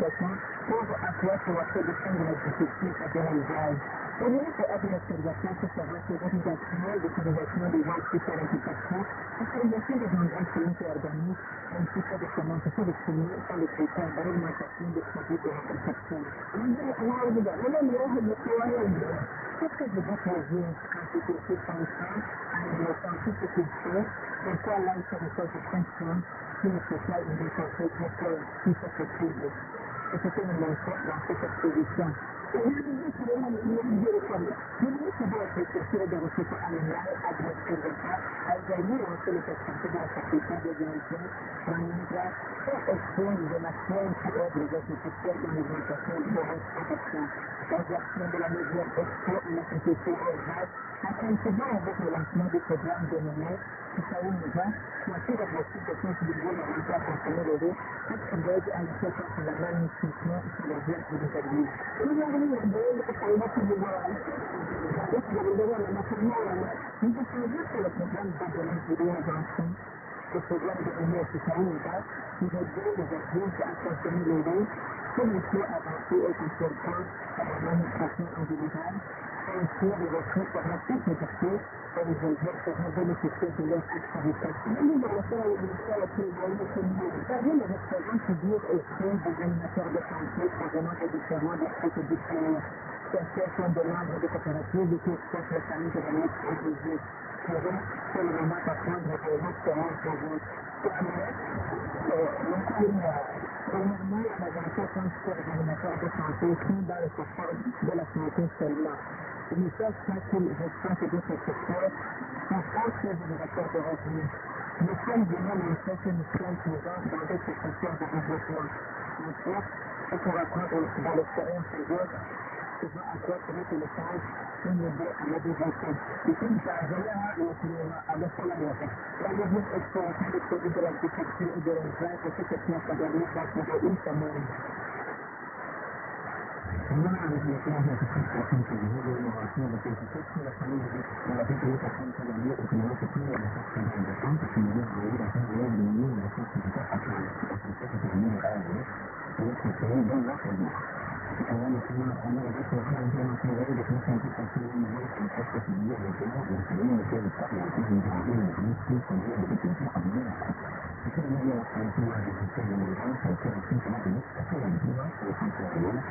développement pour accroître la production de l'agriculture à de l'élevage. Le ministre a une observation sur sa valorisation, l'utilisation des gens qui sont l'agriculture, l'utilisation des engrais chimiques et organiques, ainsi que des semences sélectionnées par les critères d'alimentation des produits de l'agriculture. Qu'est-ce que je veux choisir quand je suis conscient en développant toute cette culture, et quoi là il se recherche de conscience qui ne peut pas une défense qui soit possible. Et c'était une mention dans cette exposition. Et je disais que le ministre de l'Agriculture et des Ressources animales, Agriculture d'État, a également lancé les perspectives de la faculté de direction Franitra pour explorer des matières qui aident les agriculteurs dans l'alimentation de leur exploitation. La version de la mesure Expo en agriculture élevage a coïncidé avec le lancement du programme dénommé Kisaoumiza, qui a fait l'objectif de contribuer à l'emploi personnel élevé pour aider à lutter contre la malnutrition sur les jeunes et les adultes. Nous échangeons sur le programme d'intervention, le programme de l'Université qui réduit les adultes à consommer le lait, comme il faut avancer et consulter à la malnutrition en général, ainsi les ressources pour la sécurité et les adultes seront bénéficier de leur activité. Parmi les restaurants figurent aussi des animateurs de santé provenant des différents districts du pays. Certains sont des membres de coopératives qui exploitent les familles de la nature inclusive. Pour eux, c'est le moment d'apprendre des restaurants pour vous. Premièrement, la majorité pense que les animateurs de santé sont dans le secteur de la santé seulement. Ils ne savent pas qu'ils exploitent d'autres secteurs pour faire ces générateurs de revenus. Nous sommes vraiment lancer que nous sommes présents dans d'autres secteurs de développement. Ensuite, c'est pour apprendre dans l'expérience des autres, pouvant accroître notre message pour nous aider à la développer. Ici, nous avons à la Pologne. La deuxième exploration des produits de l'agriculture et de l'élevage de cette pièce académique va durer une semaine. Primero, la definición de la que viene de innovación de científicos de la salud de la certificación de la vida que no se tiene la certificación que se debe de ir a hacer de la certificación de la certificación de la vida y es que se debe de hacer. Ahora nos tenemos a una de las cosas que nos tiene de defensa de la certificación de la certificación de la vida y es que se debe de hacer la certificación de la vida y es que se debe de hacer la vida. Eso no es la certificación de la certificación de la vida, la certificación de la vida, la certificación de la vida,